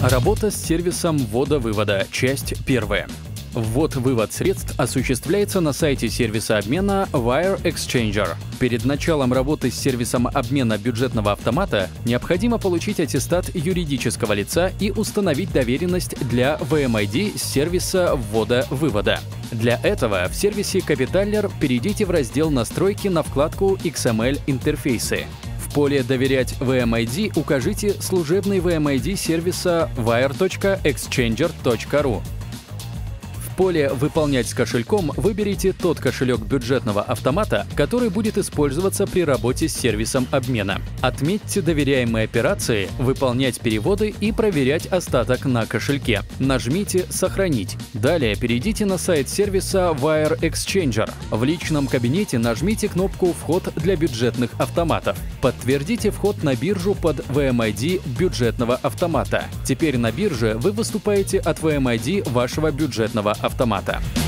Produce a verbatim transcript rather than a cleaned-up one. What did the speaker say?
Работа с сервисом ввода-вывода. Часть первая. Ввод-вывод средств осуществляется на сайте сервиса обмена Wire Exchanger. Перед началом работы с сервисом обмена бюджетного автомата необходимо получить аттестат юридического лица и установить доверенность для ви эм ай ди с сервиса ввода-вывода. Для этого в сервисе Capitaler перейдите в раздел «Настройки» на вкладку икс эм эль-интерфейсы. В поле «Доверять ви эм ай ди» укажите служебный ви эм ай ди сервиса wire точка exchanger точка ру. В поле «Выполнять с кошельком» выберите тот кошелек бюджетного автомата, который будет использоваться при работе с сервисом обмена. Отметьте доверяемые операции, выполнять переводы и проверять остаток на кошельке. Нажмите «Сохранить». Далее перейдите на сайт сервиса Wire Exchanger. В личном кабинете нажмите кнопку «Вход для бюджетных автоматов». Подтвердите вход на биржу под ви эм ай ди бюджетного автомата. Теперь на бирже вы выступаете от ви эм ай ди вашего бюджетного автомата.